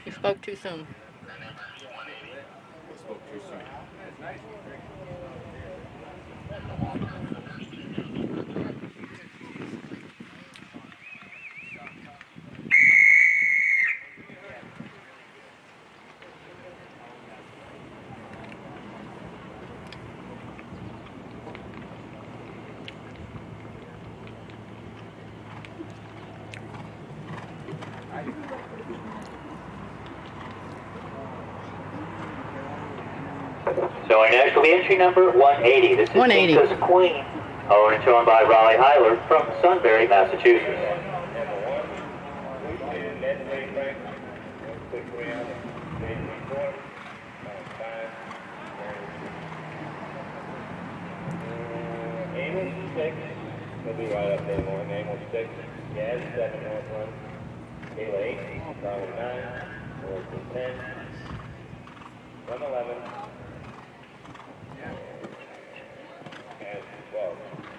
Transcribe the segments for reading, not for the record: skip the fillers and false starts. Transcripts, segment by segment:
You spoke too soon. I spoke too soon. Showing next will be entry number 180. This is 180. Princess Queen, owned and shown by RALEIGH HILER from Sunbury, Massachusetts. Amos 6, he'll be right up there more. Amos 6, Gaz 7 North Run, Kayla 8, Bravo 9, Wilson 10, Run 11, and 12.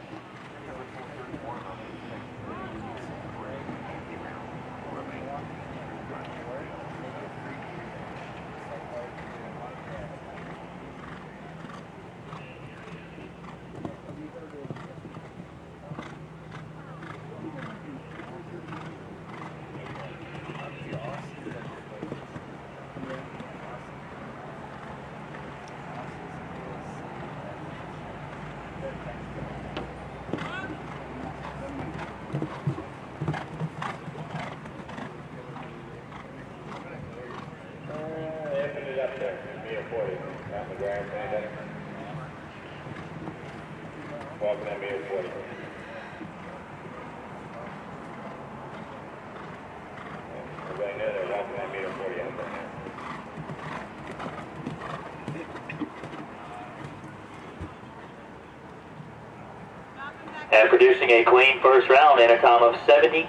Up there, be a 40, not the ground, anything. Walking at me at 40. Everybody know they're walking at me at 40 out there. And producing a clean first round in a time of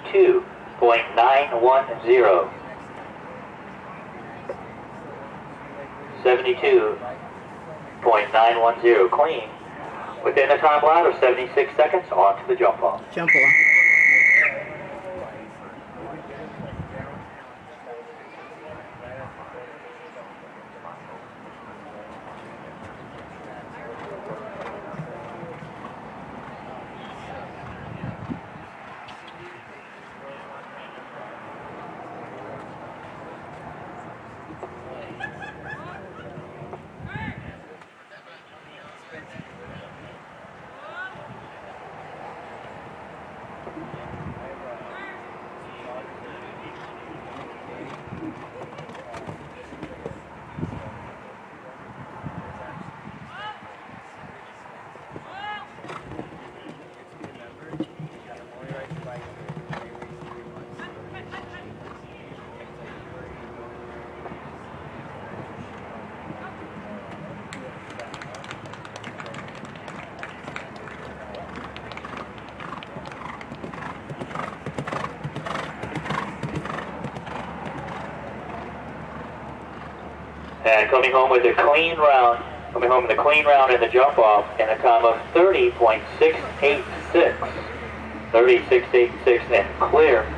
72.910. 72.910 clean within a time allowed of 76 seconds on to the jump off. Jump off. And coming home with a clean round, in the jump off in a time of 30.686. 30.686 and clear